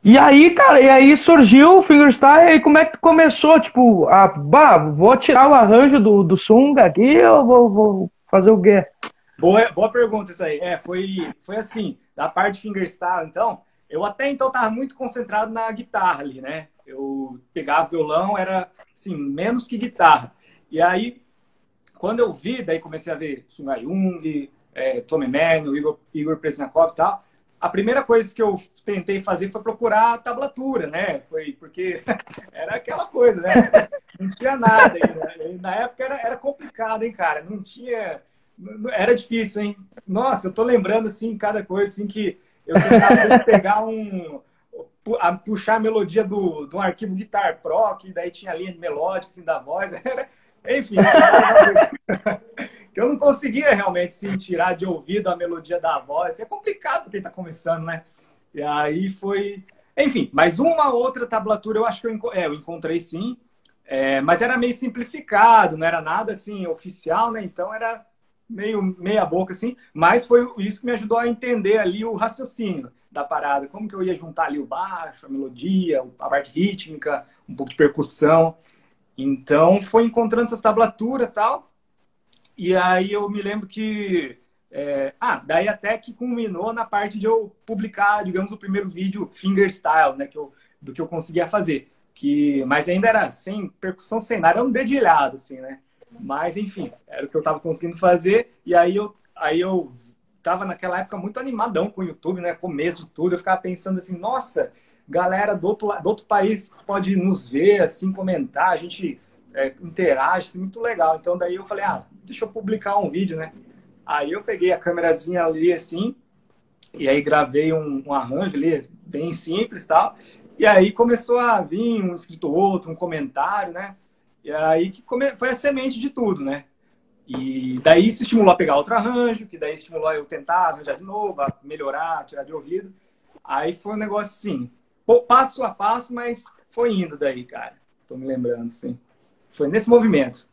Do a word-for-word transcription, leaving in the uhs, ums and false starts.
E aí, cara, e aí surgiu o fingerstyle, e aí como é que começou? Tipo, a, bah, vou tirar o arranjo do, do Sunga aqui, eu vou, vou fazer o quê? Boa, boa pergunta isso aí. É, foi, foi assim, da parte de fingerstyle, então, eu até então estava muito concentrado na guitarra ali, né? Eu pegava violão, era, assim, menos que guitarra. E aí, quando eu vi, daí comecei a ver Sungai Jung, é, Tommy Mann, Igor, Igor Presnakov e tal, a primeira coisa que eu tentei fazer foi procurar a tablatura, né? Foi porque era aquela coisa, né? Não tinha nada ainda. E na época era, era complicado, hein, cara? Não tinha. Era difícil, hein? Nossa, eu tô lembrando, assim, cada coisa, assim, que eu tentava às vezes, pegar um. A puxar a melodia do, do arquivo Guitar Pro, que daí tinha a linha melódica, assim, da voz. Era, enfim, era uma coisa que eu não conseguia realmente, assim, tirar de ouvido a melodia da voz. É complicado para quem tá começando, né? E aí foi. Enfim, mas uma outra tablatura eu acho que eu, enco- é, eu encontrei sim. É, mas era meio simplificado, não era nada assim oficial, né? Então era meio meia boca assim, mas foi isso que me ajudou a entender ali o raciocínio da parada, como que eu ia juntar ali o baixo, a melodia, a parte rítmica, um pouco de percussão. Então foi encontrando essas tablaturas e tal, e aí eu me lembro que é, ah, daí até que culminou na parte de eu publicar, digamos, o primeiro vídeo fingerstyle, né, que eu, do que eu conseguia fazer. Que, mas ainda era sem percussão, sem nada, era um dedilhado, assim, né? Mas, enfim, era o que eu estava conseguindo fazer. E aí eu, aí eu tava naquela época muito animadão com o YouTube, né? Começo de tudo. Eu ficava pensando assim, nossa, galera do outro, do outro país pode nos ver, assim, comentar, a gente é, interage, assim, muito legal. Então daí eu falei, ah, deixa eu publicar um vídeo, né? Aí eu peguei a câmerazinha ali, assim, e aí gravei um, um arranjo ali, bem simples e tal. E aí começou a vir um inscrito ou outro, um comentário, né? E aí que come... foi a semente de tudo, né? E daí isso estimulou a pegar outro arranjo, que daí estimulou a eu tentar arranjar de novo, a melhorar, tirar de ouvido. Aí foi um negócio assim, passo a passo, mas foi indo daí, cara. Tô me lembrando, sim. Foi nesse movimento.